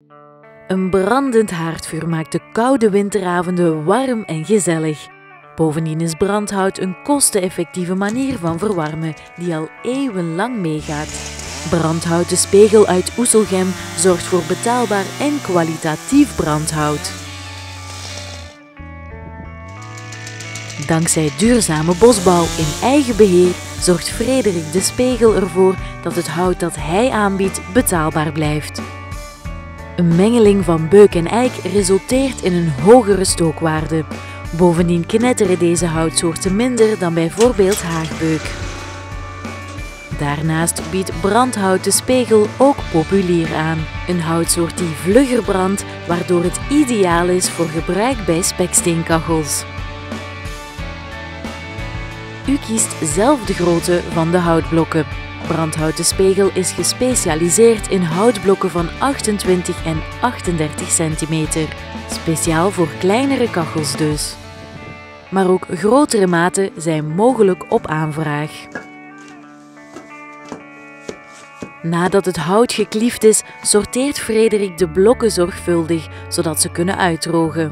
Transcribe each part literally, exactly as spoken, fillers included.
Een brandend haardvuur maakt de koude winteravonden warm en gezellig. Bovendien is brandhout een kosteneffectieve manier van verwarmen die al eeuwenlang meegaat. Brandhouten Spegel uit Oeselgem zorgt voor betaalbaar en kwalitatief brandhout. Dankzij duurzame bosbouw in eigen beheer zorgt Frederik de Spegel ervoor dat het hout dat hij aanbiedt betaalbaar blijft. Een mengeling van beuk en eik resulteert in een hogere stookwaarde. Bovendien knetteren deze houtsoorten minder dan bijvoorbeeld haagbeuk. Daarnaast biedt Brandhout Spegel ook Populier aan, een houtsoort die vlugger brandt, waardoor het ideaal is voor gebruik bij speksteenkachels. U kiest zelf de grootte van de houtblokken. Brandhout Spegel is gespecialiseerd in houtblokken van achtentwintig en achtendertig centimeter. Speciaal voor kleinere kachels dus. Maar ook grotere maten zijn mogelijk op aanvraag. Nadat het hout gekliefd is, sorteert Frederik de blokken zorgvuldig, zodat ze kunnen uitdrogen.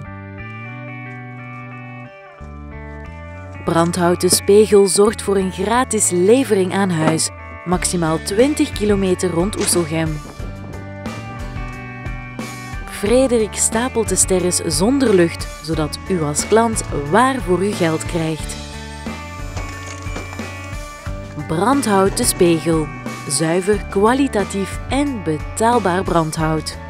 Brandhout Spegel zorgt voor een gratis levering aan huis, maximaal twintig kilometer rond Oeselgem. Frederik stapelt de sterres zonder lucht, zodat u als klant waar voor uw geld krijgt. Brandhout Spegel. Zuiver, kwalitatief en betaalbaar brandhout.